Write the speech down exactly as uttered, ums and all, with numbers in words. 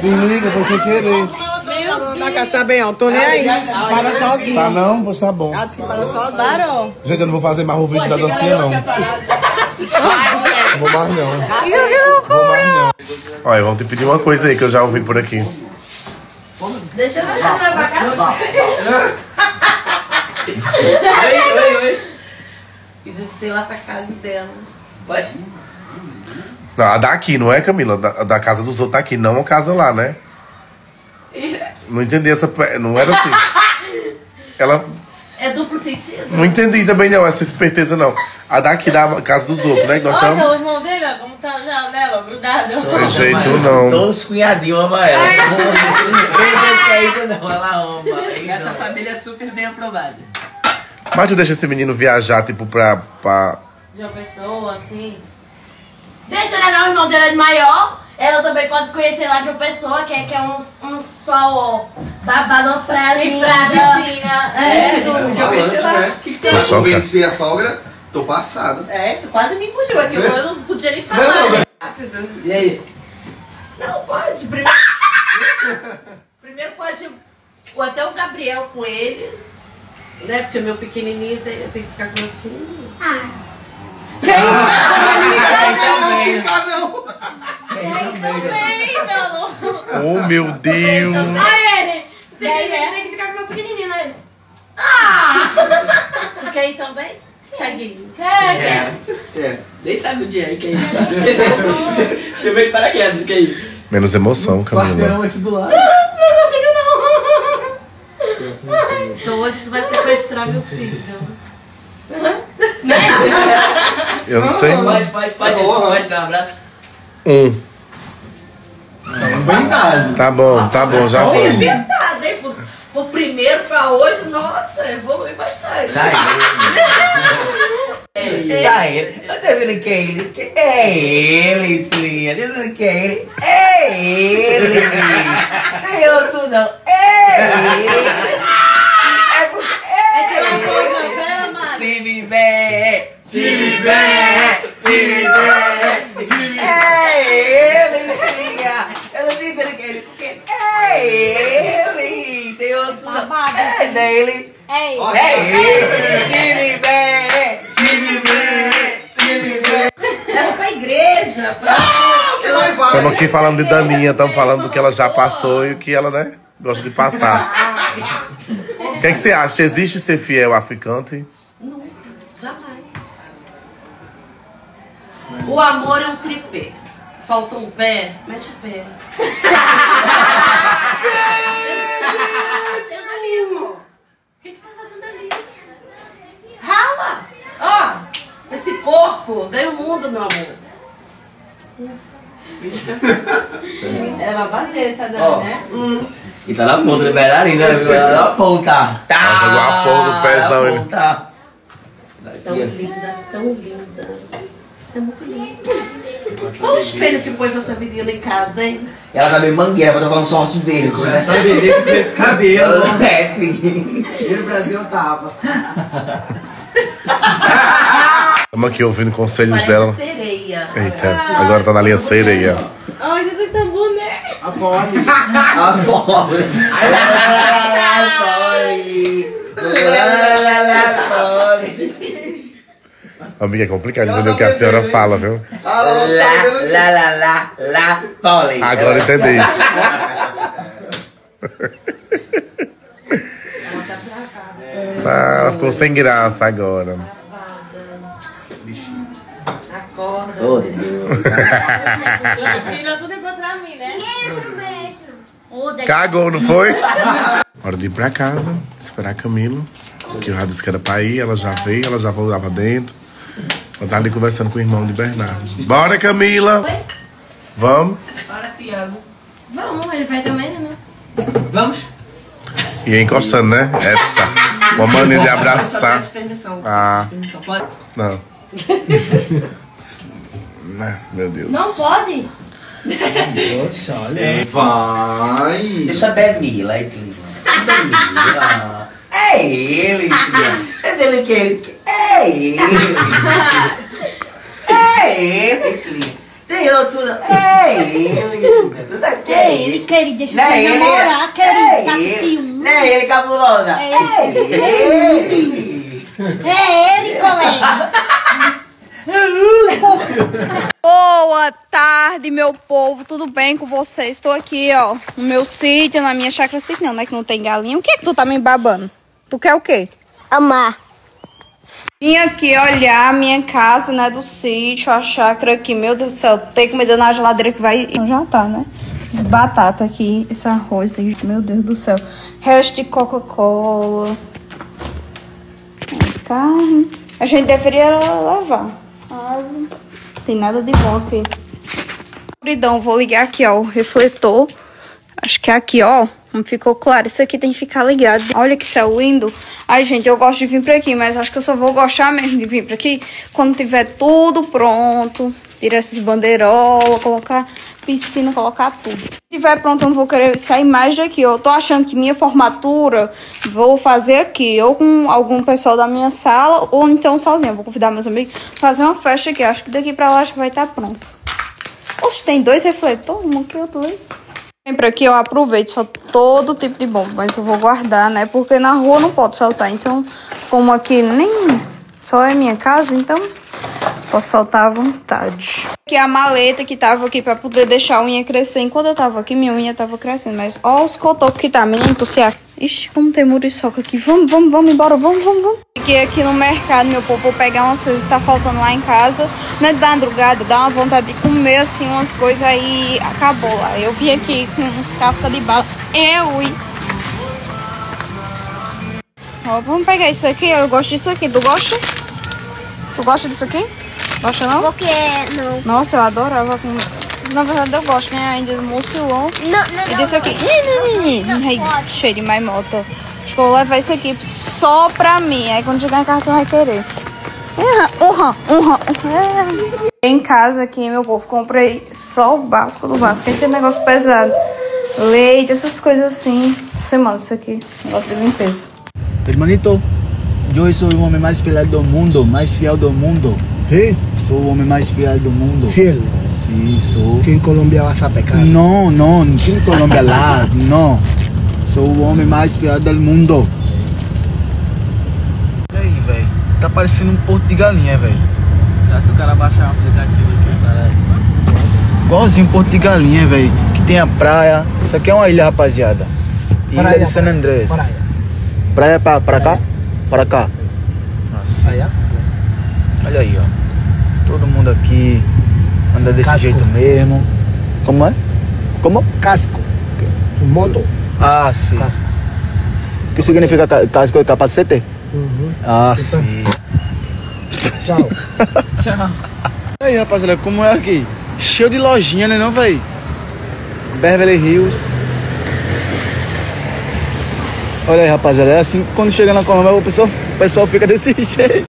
Desliga, foi sem querer. Tá, quer saber, ó, tô nem aí. Para sozinho. Tá não? Pois tá bom. Acho que para sozinho. Parou. Gente, eu não vou fazer mais o vídeo da dancinha, não. Não vou mais, não. Vou mais, não. Olha, vamos te pedir uma coisa aí que eu já ouvi por aqui. Deixa eu levar pra casa. Oi, oi, oi. Eu já sei lá pra casa dela. Pode? Não, a daqui, não é, Camila? Da, da casa dos outros tá aqui, não a casa lá, né? Não entendi essa... Não era assim. Ela... É duplo sentido? Não entendi também, não, essa esperteza, não. A daqui da casa dos outros, né? Que nós Olha estamos... o irmão dele, ó, como tá já nela, grudado. Não tem jeito, não. Todos cunhadinhos amam ela. Não, ela ama. Essa família é super bem aprovada. Mas tu deixa esse menino viajar, tipo, pra... pra... De uma pessoa, assim. Deixa ele não, o irmão dele é de maior. Ela também pode conhecer lá de uma pessoa que é, que é um, um sol babado, uma praia Tem linda. pra piscina. É, do, Já conheci lá. Que que tem? Eu conheci a sogra, tô passado. É, tu quase me engoliu aqui, eu não podia nem falar. Não, não, Rápido. E aí? Não, pode. Primeiro, primeiro pode ou até o Gabriel com ele, né? Porque o meu pequenininho, tem, eu tenho que ficar com o meu pequenininho. Ah. Quem? Não, não. Oh, meu Deus! Ai, ele! Tem, É, que- é. tem que ficar com o meu pequenininho, né? Ele? Ah! Tu quer ir também? Thiaguinho. Quer, quer. É. Nem sabe o dia aí que é isso. Chamei de paraquedas, que é isso. Menos emoção, Camila. Quarteirão aqui do lado. Não consigo, não. Então hoje tu vai sequestrar meu filho. Eu não sei. Pode, pode, pode. Pode dar um abraço. Um. Bem dado. Tá bom, tá bom, já Foi foi. verdade, hein? Pro, pro primeiro pra hoje, nossa, evoluiu bastante. Já ele. Já ele. Eu tô vendo que é ele. Que é ele, filha. Eu tô vendo que é ele. É ele. Não é outro, não. É ele. É porque É de uma coisa, pera, mano. time bem. Time bem. Time bem. Time bem. É ele, filha. Eu não tô vendo que é ele. Porque é ele. Tem outro, não. É dele. Ei, É ele. Time bem. Time bem. Time bem. leva pra igreja. Pra... Estamos aqui falando de Daninha, estamos falando do que ela já passou e o que ela, né, gosta de passar. O que, é que você acha? Existe ser fiel a ficante? Nunca, jamais. O amor é um tripé. Faltou um pé, mete o pé. O que que você tá fazendo ali? Rala! Ó, esse corpo ganha o mundo, meu amor. Ela vai bater essa Dani, Ó. né? E tá na ponta, libera ali, né? Ela dá uma ponta. Tá. Ela jogou a porra no pezão, ele. Ponta. Tão linda, tão linda. Isso é muito lindo. Olha o espelho que pôs essa menina em casa, hein? Ela tá meio mangueira, pra tomar um sorte verde, né? Só bebê com esse cabelo. É, filho. E no Brasil tava. Estamos aqui ouvindo conselhos Parece dela. sereia. Eita, agora tá na linha sereia. Ai, que coisa boneca. A Polly. A pobre. Lá, lá, lá, lá, pobre. Lá, lá, lá, lá, pobre. Amiga, é complicado entender o que a senhora fala, viu? Ah, ela não Lá, sabe. lá, lá, lá, lá, pobre. Agora entendi. Ah, ela ficou sem graça agora. Acorda. Oh, Deus. Virou tudo contra mim, né? Cagou, não foi? Hora de ir pra casa, esperar a Camila. Que eu já disse que era pra ir, ela já veio, ela já foi lá pra dentro. Ela tá ali conversando com o irmão de Bernardo. Bora, Camila! Oi? Vamos? Bora, Tiago. Vamos, ele vai também, né? Vamos? E encostando, né? Eita. Uma mania de abraçar. Peço permissão. Ah, Permissão, pode? não. Ah, meu Deus. Não pode? Poxa, olha. Vai. Deixa a Bemila aí, filha. Bemila. É ele, filha. É dele que ele. É ele. É ele, filha. Tem outro. É ele. Tudo aqui. É ele, querido. Deixa Não eu é ele. namorar, querido. É Tá com ele. ciúme. Não é ele, cabulosa. É É ele. ele. É ele, colega. Boa tarde, meu povo, tudo bem com vocês? Estou aqui, ó, no meu sítio, na minha chácara sítio, não, né, que não tem galinha. O que é que tu tá me babando? Tu quer o quê? Amar. Vim aqui olhar a minha casa, né, do sítio, a chácara aqui. Meu Deus do céu, tem comida na geladeira que vai... Então já tá, né? Esse batata aqui, esse arroz, meu Deus do céu. Resto de Coca-Cola. Carne. A gente deveria levar. Mas não tem nada de bom aqui. Escuridão, vou ligar aqui, ó, o refletor. Acho que é aqui, ó. Não ficou claro. Isso aqui tem que ficar ligado. Olha que céu lindo. Ai, gente, eu gosto de vir pra aqui, mas acho que eu só vou gostar mesmo de vir pra aqui quando tiver tudo pronto. Tirar esses bandeirolas, colocar piscina, colocar tudo. Se tiver pronto, eu não vou querer sair mais daqui. Eu tô achando que minha formatura vou fazer aqui, ou com algum pessoal da minha sala, ou então sozinha. Vou convidar meus amigos pra fazer uma festa aqui. Acho que daqui pra lá acho que vai estar pronto. Oxe, tem dois refletores, um aqui e outro ali. Sempre aqui eu aproveito só todo tipo de bomba, mas eu vou guardar, né? Porque na rua não pode soltar. Então, como aqui nem só é minha casa, então posso soltar à vontade. Aqui a maleta que tava aqui pra poder deixar a unha crescer. Enquanto eu tava aqui, minha unha tava crescendo. Mas ó os cotocos que tá, menino, tu se acha. Ixi, como tem muriçoca aqui. Vamos, vamos, vamos embora, vamos, vamos, vamos. Fiquei aqui no mercado, meu povo, vou pegar umas coisas que tá faltando lá em casa. Na madrugada, dá uma vontade de comer, assim, umas coisas aí. Acabou lá. Eu vim aqui com uns cascas de bala. Eu e... Ó, vamos pegar isso aqui. Eu gosto disso aqui. Tu gosta? Tu gosta disso aqui? Gosta não? Porque não. Nossa, eu adorava. Com... Na verdade, eu gosto, né? Ainda do mucilon. Não, não, E desse aqui. Ai, cheio de maimota. Acho que eu vou levar esse aqui só pra mim. Aí quando chegar em casa, tu vai querer. Uhum, uhum, uhum. Em casa aqui, meu povo, comprei só o básico do básico. Esse negócio pesado. Leite, essas coisas assim. Semana isso aqui. Negócio de limpeza. Hermanito, eu sou o homem mais fiel do mundo, mais fiel do mundo. ¿Sí? Sou o homem mais fiel do mundo. Fiel. Sim, sou. Aquí en Colombia vas a pecar. Não, não, aqui em Colômbia lá, não. Sou o homem mais fiel do mundo. Olha aí, velho. Tá parecendo um porto de galinha, velho. Será se o cara baixar um aplicativo aqui, caralho? Igualzinho um porto de galinha, velho. Que tem a praia. Isso aqui é uma ilha, rapaziada. Ilha Praia, de San praia, Andrés. praia. Praia pra, pra cá? Pra cá. Nossa. Allá. Olha aí, ó. Todo mundo aqui anda desse Casco. jeito mesmo. Como é? Como? Casco. Su moto. Ah, sim. Casco. O que significa ca- casco e capacete? Uhum. Ah, Então. sim. Chao. Tchau. E aí, rapaziada, como é aqui? Cheio de lojinha, né não, véi? Beverly Hills. Olha aí, rapaziada, é assim que quando chega na Colômbia o pessoal, o pessoal fica desse jeito.